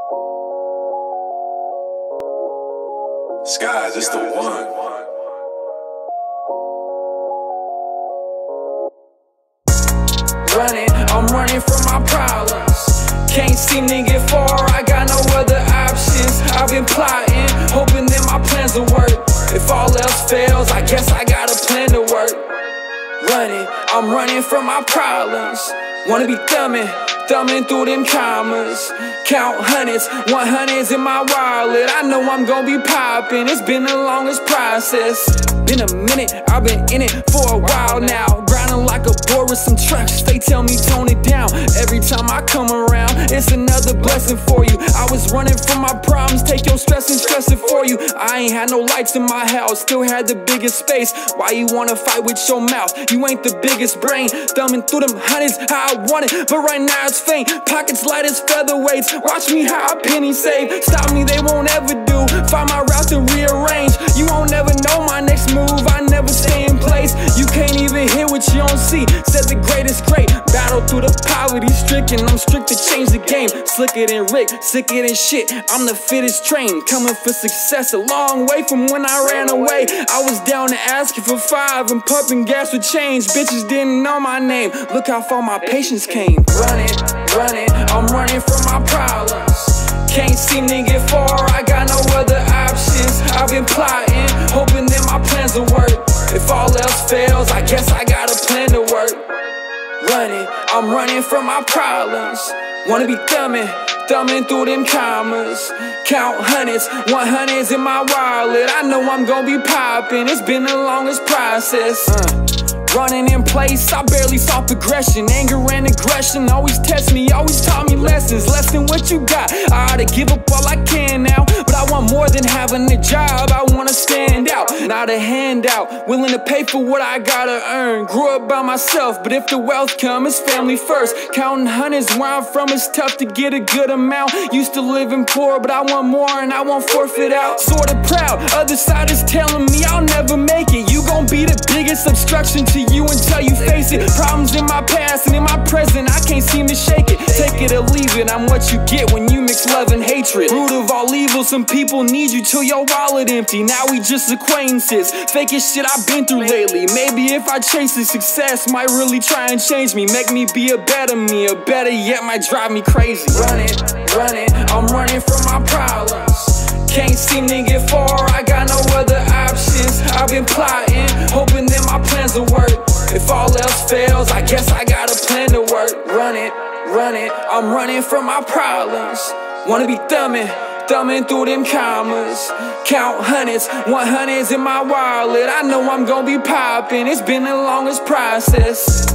Skies, it's the one. I'm running from my problems. Can't seem to get far, I got no other options. I've been plotting, hoping that my plans will work. If all else fails, I guess I got a plan to work. I'm running from my problems. Wanna be thumbing through them commas. Count hundreds, 100s in my wallet. I know I'm gonna be popping, it's been the longest process. Been a minute, I've been in it for a while now. Grinding like a boy with some trucks, they tell me tone it down. Every time I come around, it's another blessing for you. I was running from my problems, take your stress and stress it for you. I ain't had no lights in my house, still had the biggest space. Why you wanna fight with your mouth? You ain't the biggest brain. Thumbing through them hundreds, how I want it, but right now it's faint. Pockets light as featherweights, watch me how I penny save. Stop me, they won't ever do. Find my route to rearrange. You won't never know my next move, I never stay in place. You can't even hear what you don't see. Said the greatest great, battle through the poverty stricken. I'm strict to change the game, slicker than Rick, sicker than shit. I'm the fittest train, coming for success. A long way from when I ran away. I was down to asking for 5 and pumping gas with change. Bitches didn't know my name, look how far my patience came. I'm running from my problems. Can't seem to get far, I got no other options. I've been plotting, hoping that my plans will work. If all else fails, I guess I got a plan to work. I'm running from my problems. Wanna be thumbing through them commas. Count hundreds, 100s in my wallet. I know I'm gonna be popping, it's been the longest process. Running in place, I barely saw progression. Anger and aggression always test me, always taught me lessons. Less than what you got, I ought to give up all I can now. But I want more than having a job, I wanna stand out, not a handout. Willing to pay for what I gotta earn. Grew up by myself, but if the wealth comes, it's family first. Counting hundreds where I'm from, it's tough to get a good amount. Used to living poor, but I want more and I won't forfeit out. Sorta proud, other side is telling me I'll never make it. You gon' be the biggest obstruction to you until you face it. Problems in my past and in my present, I can't seem to shake it. Take it or leave it, I'm what you get when you mix love and hatred. Root of all evil, some people need you till your wallet empty. Now we just acquaintances, fakest shit I've been through lately. Maybe if I chase the success, might really try and change me. Make me be a better me, or better yet might drive me crazy. I'm running from my problems. Can't seem to get far, I got no other options. I've been plotting, hoping that my plans will work. If all else fails, I guess I got a plan to work. I'm running from my problems. Wanna be thumbing through them commas. Count hundreds, 100s in my wallet. I know I'm gonna be popping, it's been the longest process.